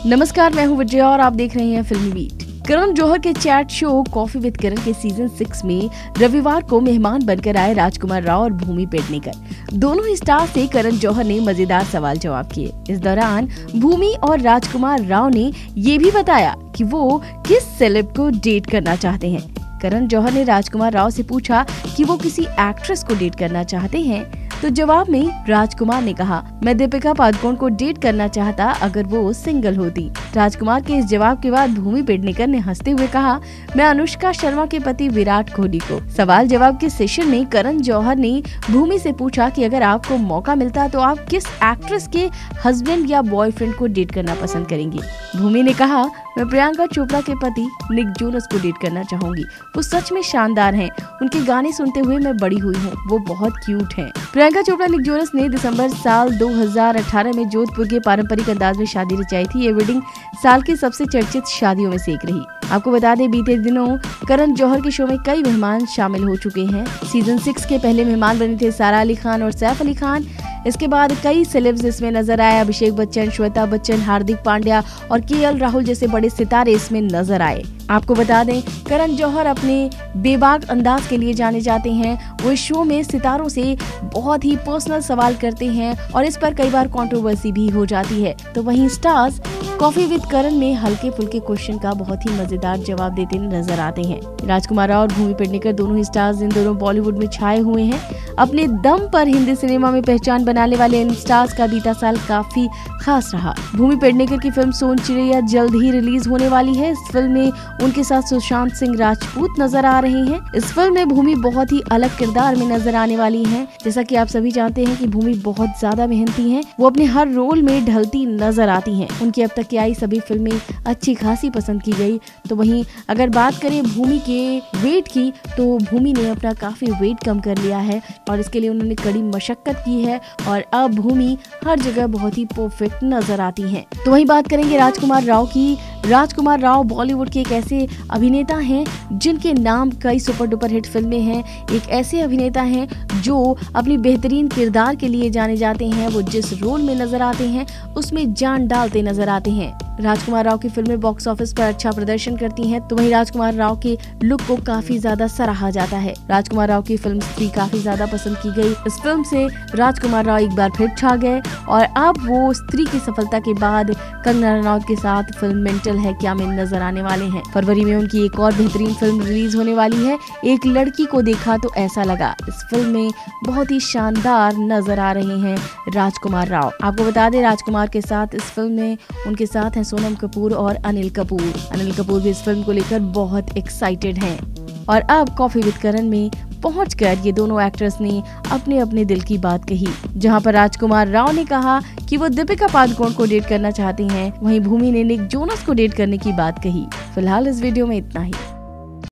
नमस्कार, मैं हूं विजय और आप देख रहे हैं फिल्मी बीट। करण जौहर के chat show coffee with Karan के सीजन 6 में रविवार को मेहमान बनकर आए राजकुमार राव और भूमि पेडनेकर। दोनों ही स्टार से करण जौहर ने मजेदार सवाल जवाब किए। इस दौरान भूमि और राजकुमार राव ने ये भी बताया कि वो किस सेलेब को डेट करना चाहते हैं। करण जौहर ने राजकुमार राव से पूछा कि वो किसी एक्ट्रेस को डेट करना चाहते हैं, तो जवाब में राजकुमार ने कहा, मैं दीपिका पादुकोण को डेट करना चाहता अगर वो सिंगल होती। राजकुमार के इस जवाब के बाद भूमि पेडनेकर ने हंसते हुए कहा, मैं अनुष्का शर्मा के पति विराट कोहली को। सवाल जवाब के सेशन में करण जौहर ने भूमि से पूछा कि अगर आपको मौका मिलता तो आप किस एक्ट्रेस के हस्बैंड या बॉयफ्रेंड को डेट करना पसंद करेंगी। भूमि ने कहा, मैं प्रियंका चोपड़ा के पति निक जोनस को डेट करना चाहूंगी। वो सच में शानदार हैं। उनके गाने सुनते हुए मैं बड़ी हुई हूँ। वो बहुत क्यूट हैं। प्रियंका चोपड़ा निक जोनस ने दिसंबर साल 2018 में जोधपुर के पारंपरिक अंदाज में शादी रचाई थी। ये वेडिंग साल की सबसे चर्चित शादियों में से एक रही। आपको बता दें, बीते दिनों करण जौहर के शो में कई मेहमान शामिल हो चुके हैं। सीजन 6 के पहले मेहमान बने थे सारा अली खान और सैफ अली खान। इसके बाद कई सेलेब्स इसमें नजर आए। अभिषेक बच्चन, श्वेता बच्चन, हार्दिक पांड्या और केएल राहुल जैसे बड़े सितारे इसमें नजर आए। आपको बता दें, करण जौहर अपने बेबाक अंदाज के लिए जाने जाते हैं। वो इस शो में सितारों से बहुत ही पर्सनल सवाल करते हैं और इस पर कई बार कंट्रोवर्सी भी हो जाती है। तो वहीं स्टार्स कॉफी विद करण में हल्के फुल्के क्वेश्चन का बहुत ही मजेदार जवाब देते नजर आते हैं। राजकुमार राव और भूमि पेडनेकर दोनों ही स्टार्स इन दोनों बॉलीवुड में छाए हुए हैं। अपने दम पर हिंदी सिनेमा में पहचान बनाने वाले इन स्टार्स का बीता साल काफी खास रहा। भूमि पेडनेकर की फिल्म सोन चिड़ैया जल्द ही रिलीज होने वाली है। इस फिल्म में उनके साथ सुशांत सिंह राजपूत नजर आ रहे हैं। इस फिल्म में भूमि बहुत ही अलग किरदार में नजर आने वाली हैं। जैसा कि आप सभी जानते हैं कि भूमि बहुत ज्यादा मेहनती हैं। वो अपने हर रोल में ढलती नजर आती हैं। उनकी अब तक की आई सभी फिल्में अच्छी खासी पसंद की गई। तो वहीं अगर बात करें भूमि के वेट की, तो भूमि ने अपना काफी वेट कम कर लिया है और इसके लिए उन्होंने कड़ी मशक्कत की है और अब भूमि हर जगह बहुत ही परफेक्ट नजर आती हैं। तो वहीं बात करेंगे राजकुमार राव की। राजकुमार राव बॉलीवुड के एक ऐसे अभिनेता हैं जिनके नाम कई सुपर डुपर हिट फिल्में हैं। एक ऐसे अभिनेता हैं जो अपनी बेहतरीन किरदार के लिए जाने जाते हैं। वो जिस रोल में नजर आते हैं उसमें जान डालते नजर आते हैं। राजकुमार राव की फिल्में बॉक्स ऑफिस पर अच्छा प्रदर्शन करती हैं। तो वहीं राजकुमार राव के लुक को काफी ज्यादा सराहा जाता है। राजकुमार राव की फिल्म स्त्री काफी ज्यादा पसंद की गई। इस फिल्म से राजकुमार राव एक बार फिर छा गए और अब वो स्त्री की सफलता के बाद कंगना रनौत के साथ फिल्म मेंटल है क्या में नजर आने वाले हैं। फरवरी में उनकी एक और बेहतरीन फिल्म रिलीज होने वाली है, एक लड़की को देखा तो ऐसा लगा। इस फिल्म में बहुत ही शानदार नजर आ रहे हैं राजकुमार राव। आपको बता दें, राजकुमार के साथ इस फिल्म में उनके साथ हैं सोनम कपूर और अनिल कपूर। अनिल कपूर भी इस फिल्म को लेकर बहुत एक्साइटेड हैं और अब कॉफी विद करण में पहुंचकर ये दोनों एक्टर्स ने अपने अपने दिल की बात कही। जहां पर राजकुमार राव ने कहा कि वो दीपिका पादुकोण को डेट करना चाहते हैं, वहीं भूमि ने निक जोनस को डेट करने की बात कही। फिलहाल इस वीडियो में इतना ही।